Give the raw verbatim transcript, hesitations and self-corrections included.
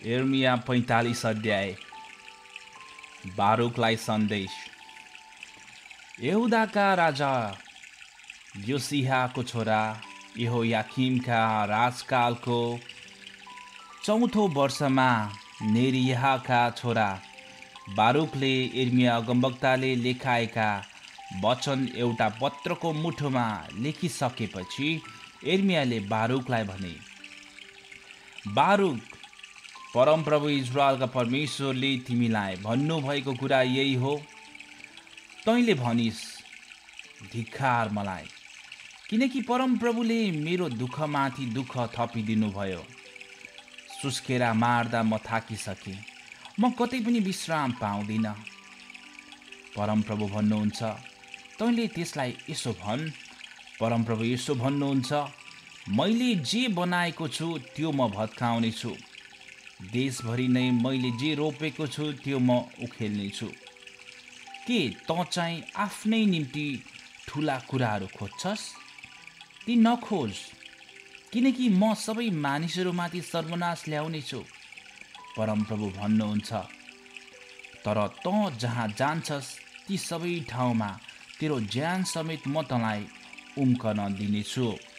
यिर्मया पैँतालिस अध्याय। बारुकलाई सन्देश। यहुदाका राजा योसियाको छोरा यहोयाकिमका राजकालको चौथो वर्षमा नेरियाका छोरा बारुकले यिर्मया अगमवक्ताले लेखाएका वचन एउटा पत्रको मुठोमा लेखिसकेपछि यिर्मयाले बारुकलाई भने, बारुक, परमप्रभु इजरायलका परमेश्वरले तिमीलाई भन्नुभएको कुरा यही हो। तैँले भनिस्, धिक्कार मलाई, किनकि परमप्रभुले मेरो दुःखमाथि दुःख थपिदिनुभयो। सुस्केरा मार्दा म थाकिसकेँ, म कतै पनि विश्राम पाउँदिन। परमप्रभु भन्नुहुन्छ, तैँले त्यसलाई यसो भन्, परमप्रभु यसो भन्नुहुन्छ, मैले जे बनाएको छु त्यो म भत्काउने छु। देशभरि नै मैले जे रोपेको छु त्यो म उखेल्नेछु। के तँ चाहिँ आफ्नै निम्ति ठुला कुराहरू खोज्छस्? ती नखोज, किनकि म सबै मानिसहरूमाथि सर्वनाश ल्याउनेछु, परमप्रभु भन्नुहुन्छ। तर तँ जहाँ जान्छस् ती सबै ठाउँमा तेरो ज्यान समेत म तँलाई उम्कन दिनेछु।